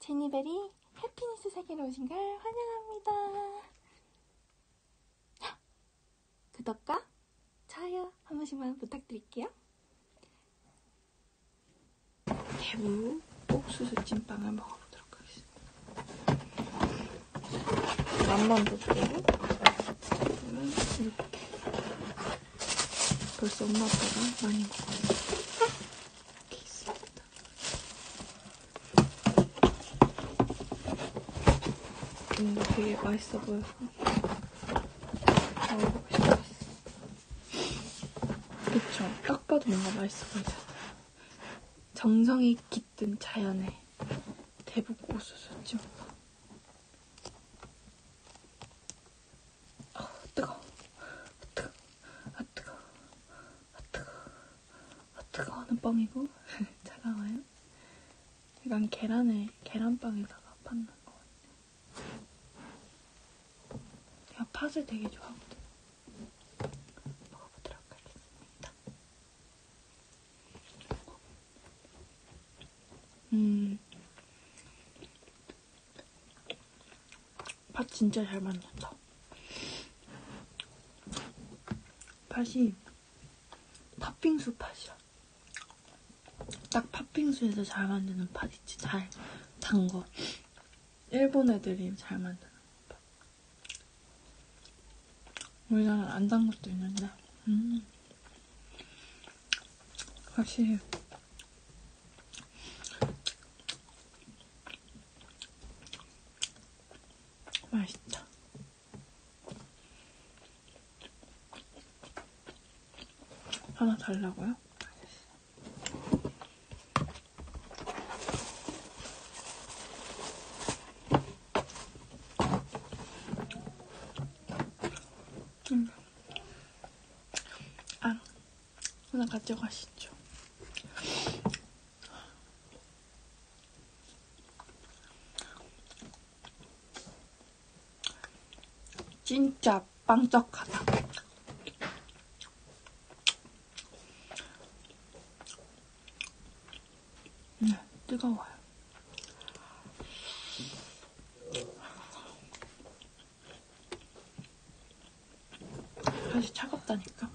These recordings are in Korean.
제니베리 해피니스 세계로 오신 걸 환영합니다. 구독과 좋아요 한 번씩만 부탁드릴게요. 대구 옥수수 찐빵을 먹어보도록 하겠습니다. 맛만 볼게요. 이렇게 벌써 엄마 아빠가 많이 먹어요. 이렇게 있습니다. 되게 맛있어 보여서 먹어보고 싶었어. 그쵸? 딱 봐도 뭔가 맛있어 보이잖아요. 정성이 깃든 자연의 대북 옥수수 찐빵. 뜨거워. 뜨거워는 뻥이고 잘 나와요. 약간 계란빵에다가 팥 넣은 것 같아요. 제가 팥을 되게 좋아하거든요. 먹어보도록 하겠습니다. 팥 진짜 잘 만든다. 팥이 팥빙수 팥이야. 딱 팥빙수에서 잘 만드는 팥 있지. 잘 단 거. 일본 애들이 잘 만드는 팥. 우리나라는 안 단 것도 있는데 확실히 맛있다. 하나 달라고요? 하나 가져가시죠. 진짜 빵떡하다. 뜨거워요. 다시 차갑다니까.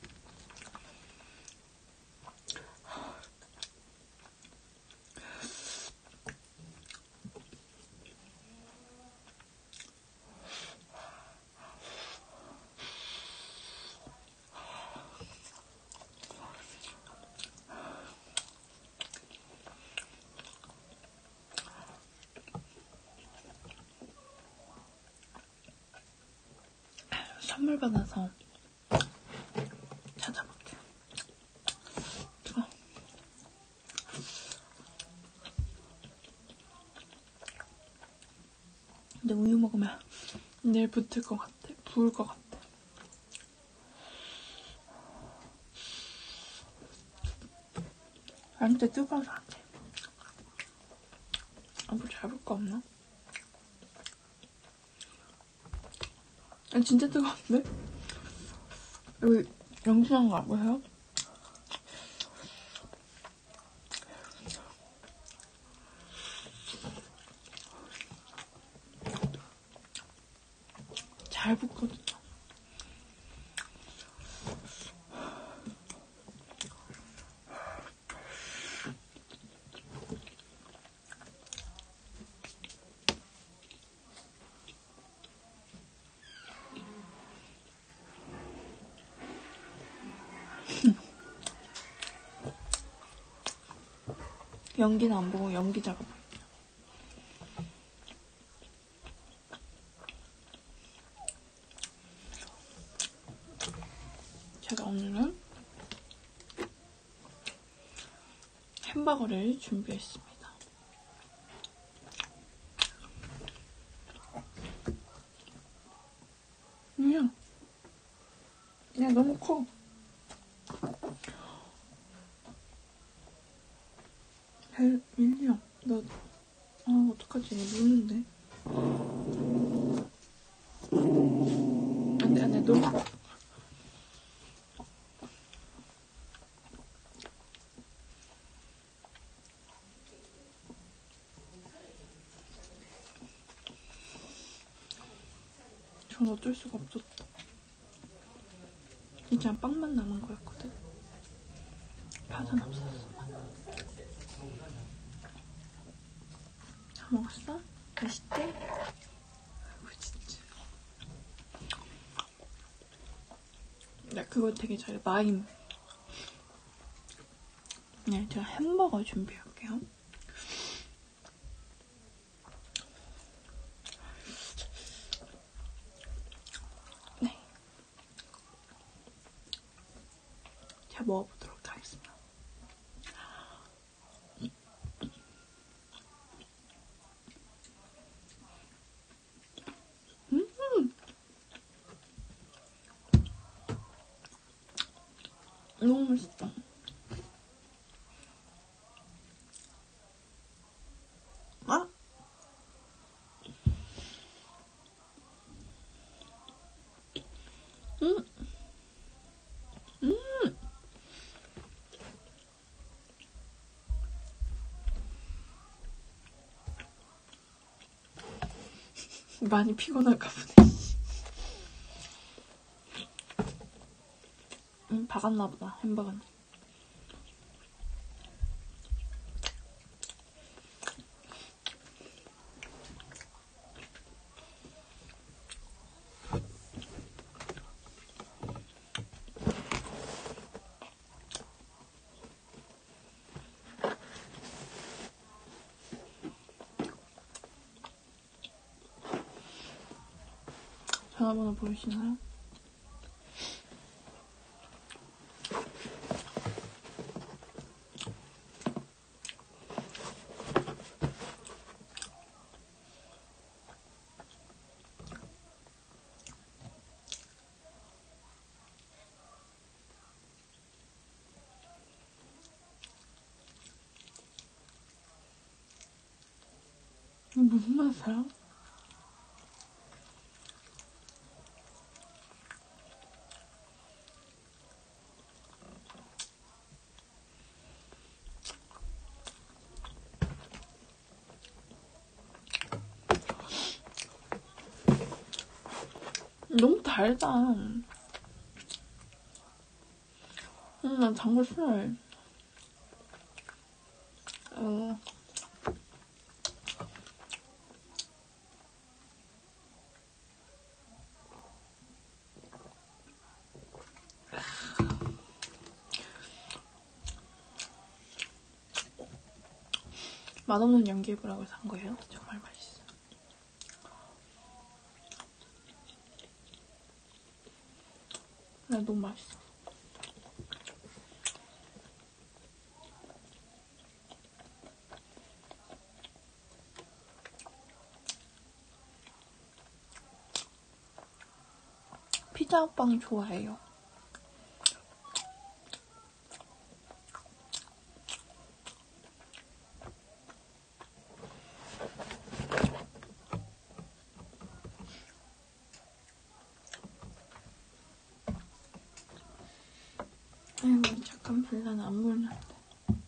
선물 받아서 찾아볼게요. 뜨거워. 근데 우유 먹으면 내일 붙을 것 같아. 부을 것 같아. 진짜 뜨거워서 안 돼. 뭐 잡을 거 없나? 진짜 뜨거운데? 여기 영수한 거 보여요? 잘 붓거든요. 연기는 안 보고 연기 작업. 제가 오늘은 햄버거를 준비했습니다. 야, 너무 커. 밀리야, 너, 어떡하지? 이거 누는데? 안 돼, 너무 커. 전 어쩔 수가 없었다. 그냥 빵만 남은 거였거든. 파전 없었어. 다 먹었어? 맛있지? 아이고 진짜. 나 그거 되게 잘해. 마임. 네, 제가 햄버거 준비할게요. 네. 제가 먹어보도록 하겠습니다. 너무 맛있다. 아? 음. 많이 피곤할까 보네. 박았나 보다, 햄버거는. 전화번호 보이시나요? 이거 무슨 맛이야? 너무 달다. 난 단 거 싫어해. 맛없는 연기부라고 산 거예요. 정말 맛있어. 너무 맛있어. 피자빵 좋아해요. 아이고 잠깐 불난 안 불난다.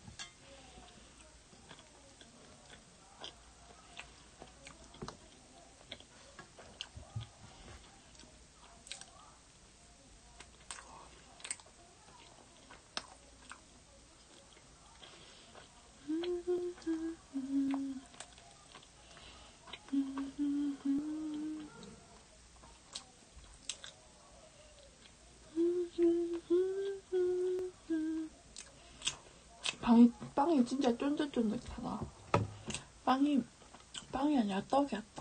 빵이 진짜 쫀득쫀득하다. 빵이 아니라 떡이야, 떡.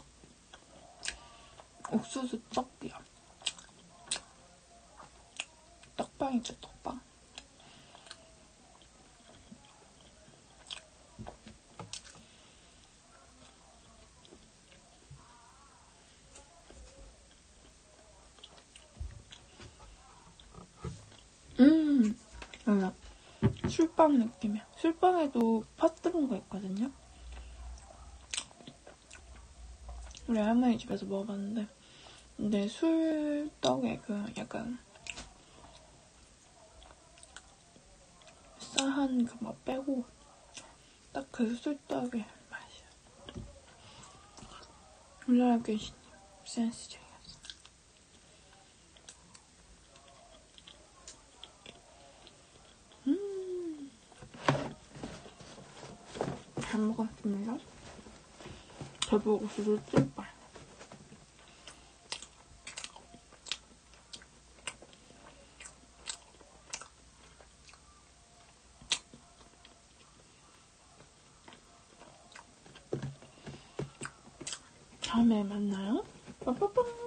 옥수수 떡이야. 떡빵이죠, 떡빵. 맞아. 술빵 느낌이야. 술빵에도 팥 들은 거 있거든요. 우리 할머니 집에서 먹어봤는데, 근데 술떡에 그 약간 싸한 그 맛 빼고 딱 그 술떡의 맛이야. 우리나라 귀신 센스쟁이였어. 잘 먹었습니다. 대보고수를 찔빨. 다음에 만나요. 빠빠빠.